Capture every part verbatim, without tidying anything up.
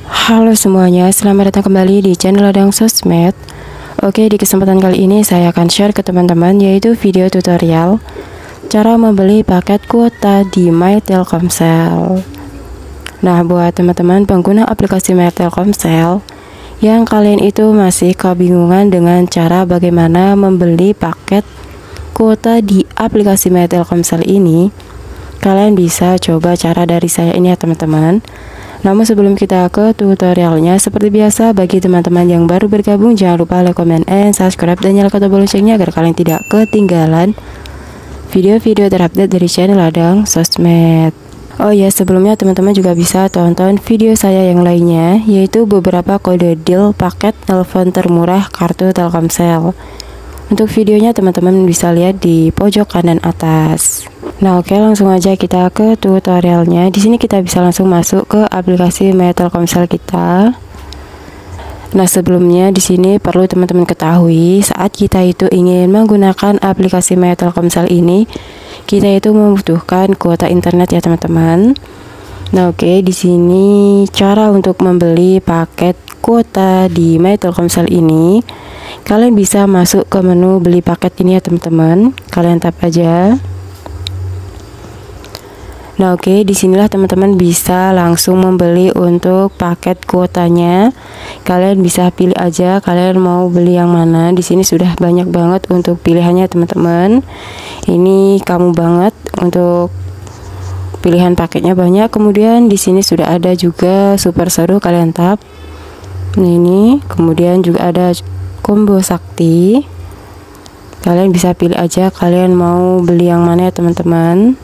Halo semuanya, selamat datang kembali di channel Ladang Sosmed. Oke, di kesempatan kali ini saya akan share ke teman-teman yaitu video tutorial cara membeli paket kuota di My Telkomsel. Nah, buat teman-teman pengguna aplikasi My Telkomsel yang kalian itu masih kebingungan dengan cara bagaimana membeli paket kuota di aplikasi My Telkomsel ini, kalian bisa coba cara dari saya ini ya teman-teman. Namun sebelum kita ke tutorialnya, seperti biasa bagi teman-teman yang baru bergabung, jangan lupa like, comment, and subscribe dan nyalakan tombol loncengnya agar kalian tidak ketinggalan video-video terupdate dari channel Ladang Sosmed. Oh ya, sebelumnya teman-teman juga bisa tonton video saya yang lainnya, yaitu beberapa kode deal paket telepon termurah kartu Telkomsel. Untuk videonya teman-teman bisa lihat di pojok kanan atas. Nah, oke, langsung aja kita ke tutorialnya. Di sini kita bisa langsung masuk ke aplikasi My Telkomsel kita. Nah, sebelumnya di sini perlu teman-teman ketahui, saat kita itu ingin menggunakan aplikasi My Telkomsel ini, kita itu membutuhkan kuota internet ya teman-teman. Nah, oke, di sini cara untuk membeli paket kuota di My Telkomsel ini, kalian bisa masuk ke menu beli paket ini ya teman-teman. Kalian tap aja. Nah, oke, disinilah teman-teman bisa langsung membeli untuk paket kuotanya. Kalian bisa pilih aja kalian mau beli yang mana. Di sini sudah banyak banget untuk pilihannya teman-teman. Ini kamu banget untuk pilihan paketnya banyak. Kemudian di sini sudah ada juga super seru, kalian tap. Nah, ini kemudian juga ada combo sakti. Kalian bisa pilih aja kalian mau beli yang mana ya teman-teman.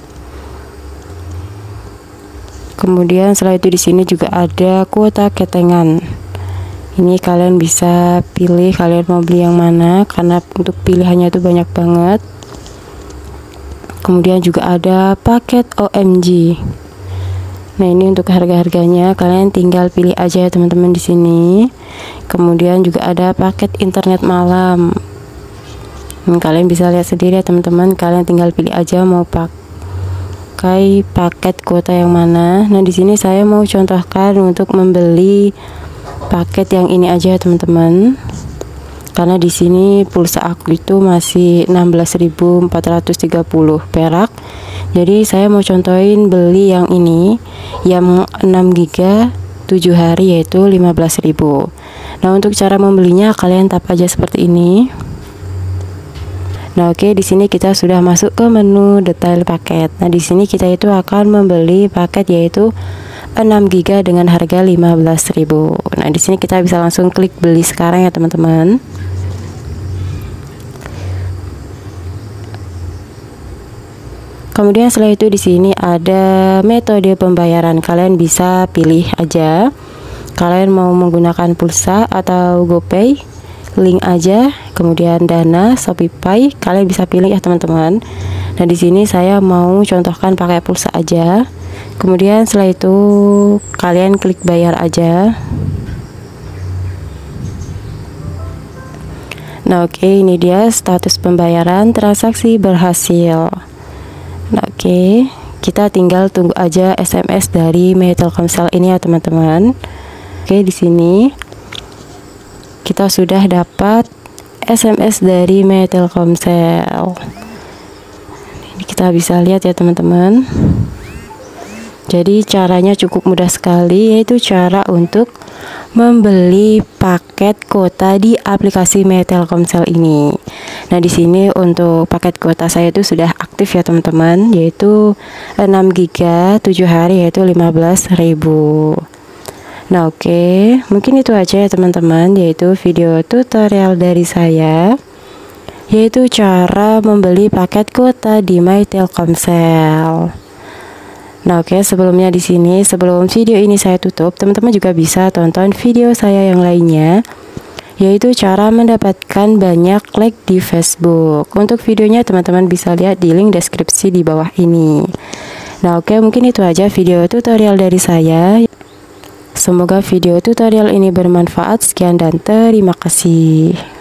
Kemudian setelah itu di sini juga ada kuota ketengan. Ini kalian bisa pilih kalian mau beli yang mana karena untuk pilihannya itu banyak banget. Kemudian juga ada paket O M G. Nah, ini untuk harga-harganya kalian tinggal pilih aja ya teman-teman di sini. Kemudian juga ada paket internet malam. Nah, kalian bisa lihat sendiri ya teman-teman, kalian tinggal pilih aja mau pakai pakai paket kuota yang mana. Nah, di sini saya mau contohkan untuk membeli paket yang ini aja teman-teman, karena di sini pulsa aku itu masih enam belas ribu empat ratus tiga puluh perak. Jadi saya mau contohin beli yang ini yang enam giga tujuh hari, yaitu lima belas ribu. Nah, untuk cara membelinya kalian tap aja seperti ini. Nah, oke, di sini kita sudah masuk ke menu detail paket. Nah, di sini kita itu akan membeli paket yaitu enam giga dengan harga lima belas ribu. Nah, di sini kita bisa langsung klik beli sekarang ya, teman-teman. Kemudian setelah itu di sini ada metode pembayaran. Kalian bisa pilih aja. Kalian mau menggunakan pulsa atau GoPay, link aja, kemudian Dana, ShopeePay, kalian bisa pilih ya teman-teman. Nah, di sini saya mau contohkan pakai pulsa aja. Kemudian setelah itu kalian klik bayar aja. Nah, oke, ini dia status pembayaran, transaksi berhasil. Nah, oke, kita tinggal tunggu aja S M S dari My Telkomsel ini ya teman-teman. Oke, di sini kita sudah dapat S M S dari My Telkomsel. Ini kita bisa lihat ya teman-teman. Jadi caranya cukup mudah sekali, yaitu cara untuk membeli paket kuota di aplikasi My Telkomsel ini. Nah, di sini untuk paket kuota saya itu sudah aktif ya teman-teman, yaitu enam giga tujuh hari, yaitu lima belas ribu. Nah, oke, mungkin itu aja ya teman-teman, yaitu video tutorial dari saya, yaitu cara membeli paket kuota di My Telkomsel. Nah, oke, sebelumnya di sini, sebelum video ini saya tutup, teman-teman juga bisa tonton video saya yang lainnya, yaitu cara mendapatkan banyak like di Facebook. Untuk videonya teman-teman bisa lihat di link deskripsi di bawah ini. Nah, oke, mungkin itu aja video tutorial dari saya. Semoga video tutorial ini bermanfaat. Sekian dan terima kasih.